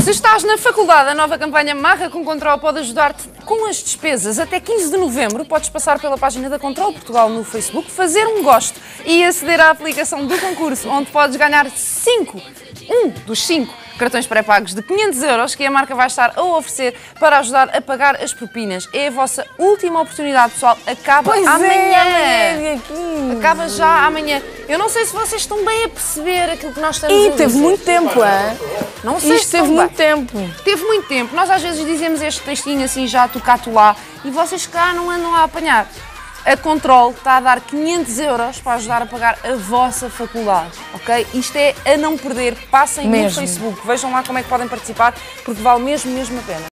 Se estás na faculdade, a nova campanha Marca com Control pode ajudar-te com as despesas. Até 15 de novembro podes passar pela página da Control Portugal no Facebook, fazer um gosto e aceder à aplicação do concurso, onde podes ganhar um dos 5 cartões pré-pagos de 500 € que a marca vai estar a oferecer para ajudar a pagar as propinas. É a vossa última oportunidade, pessoal. Acaba amanhã. Acaba já amanhã. Eu não sei se vocês estão bem a perceber aquilo que nós estamos a dizer. Teve muito tempo, é? Não sei se teve muito tempo. Teve muito tempo. Nós às vezes dizemos este textinho assim já tocato lá e vocês cá não andam a apanhar. A Control está a dar 500 € para ajudar a pagar a vossa faculdade, ok? Isto é a não perder. Passem no Facebook, vejam lá como é que podem participar, porque vale mesmo a pena.